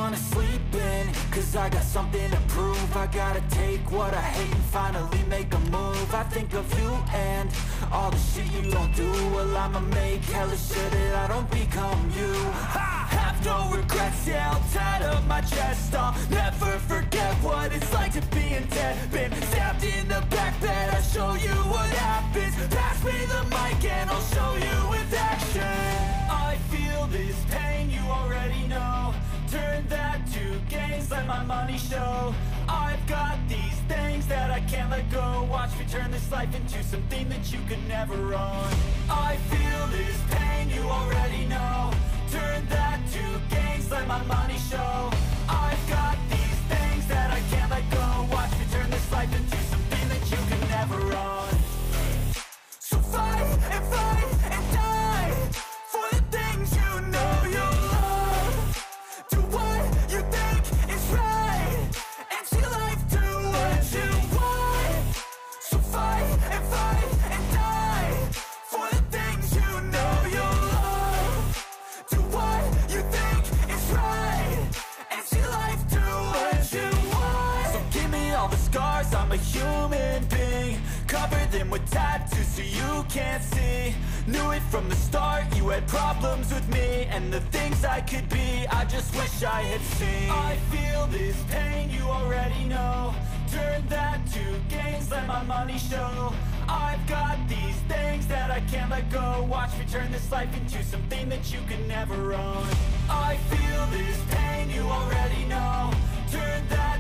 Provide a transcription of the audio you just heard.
wanna sleep in, cause I got something to prove. I gotta take what I hate and finally make a move. I think of you and all the shit you don't do. Well, I'ma make hella sure that I don't become you. I have no regrets, yeah, I'll tie up my chest. I'll never forget what it's like to be in debt. Been stabbed in the back bed, I'll show you what happens. Pass me the mic and I'll show you with action. I feel this pain, you already know. Turn that to gains, let my money show. I've got these things that I can't let go. Watch me turn this life into something that you could never own. I feel this pain, you already know. Turn that to gains, let my money show. I've got these things that I can't let go. Watch me turn this life into something that you could never own. So fight and die for the things you know you love. Do what you think is right, and see life do what you want. So fight and die for the things you know you love. Do what you think is right, and see life do what you want. So give me all the scars, I'm a human being. Cover them with tattoos so you can't see. Knew it from the start, you had problems with me and the things I could be, I just wish I had seen. I feel this pain, you already know. Turn that to gains, let my money show. I've got these things that I can't let go. Watch me turn this life into something that you can never own. I feel this pain, you already know. Turn that